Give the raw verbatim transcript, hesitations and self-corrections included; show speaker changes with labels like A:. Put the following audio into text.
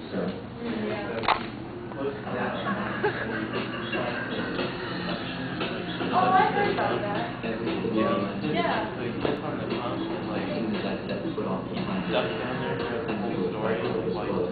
A: So.
B: Oh, I heard about that.
A: Yeah.
B: Yeah.
A: Like, just on the console, like, that, that put off the time. Stuff down there for the story, like,